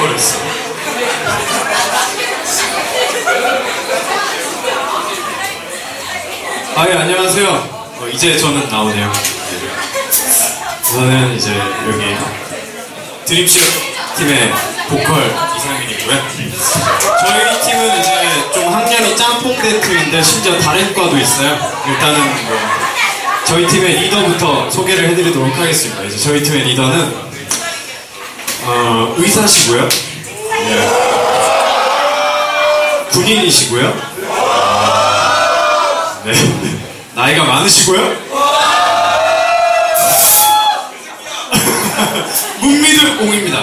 버렸어. 아, 예, 안녕하세요. 이제 저는 나오네요. 저는 이제 여기 드림쇼 팀의 보컬 이상윤이고요. 저희 팀은 이제 좀 학년이 짬뽕대 팀인데 심지어 다른 과도 있어요. 일단은 뭐 저희 팀의 리더부터 소개를 해드리도록 하겠습니다. 이제 저희 팀의 리더는 의사시고요. 네. 군인이시고요. 네. 나이가 많으시고요. 문미들 공입니다.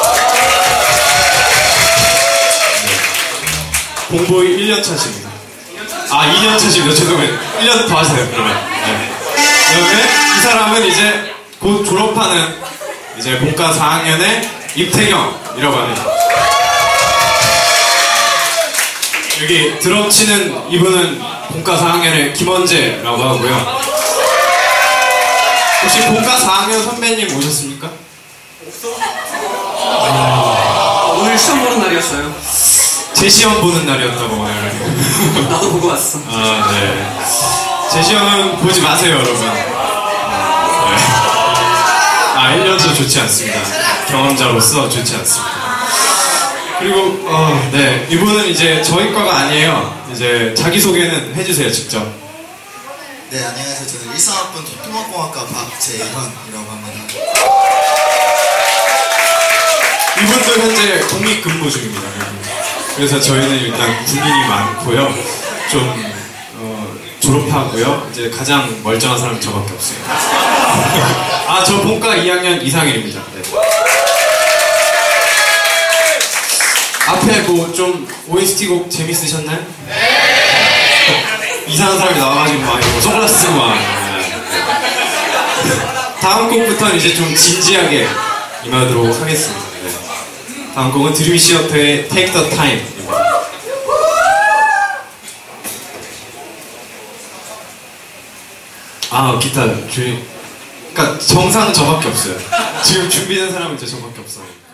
네. 공보이 1년 차십니다. 아, 2년 차십니다. 죄송해요. 1년 더 하세요, 그러면. 네. 그다음에 이 사람은 이제 곧 졸업하는 이제 본과 4학년의 임태경이라고 합니다. 여기 드럼 치는 이분은 본과 4학년의 김원재라고 하고요. 혹시 본과 4학년 선배님 오셨습니까? 오늘 시험 보는 날이었어요. 제 시험 보는 날이었다고 오늘. 나도 보고 왔어. 아, 네. 제 시험은 보지 마세요, 여러분. 네. 아, 1년차 좋지 않습니다. 경험자로서 좋지 않습니다. 그리고 네, 이분은 이제 저희 과가 아니에요. 이제 자기소개는 해주세요, 직접. 네, 안녕하세요. 저는 일산학번 토목공학과 박재현이라고 합니다. 이분도 현재 독립근무 중입니다. 그래서 저희는 일단 군인이 많고요. 좀 졸업하고요. 이제 가장 멀쩡한 사람은 저밖에 없어요. 아, 저 본과 2학년 이상일입니다. 네. 앞에 뭐 좀 OST 곡 재밌으셨나요? 네! 이상한 사람이 나와가지고 막 선글라스 쓰고 막. 다음 곡부터는 이제 좀 진지하게 임하도록 하겠습니다. 네. 다음 곡은 드림시어터의 Take the Time. 아, 기타 그러니까 정상은 저밖에 없어요. 지금 준비된 사람은 이제 저밖에 없어요.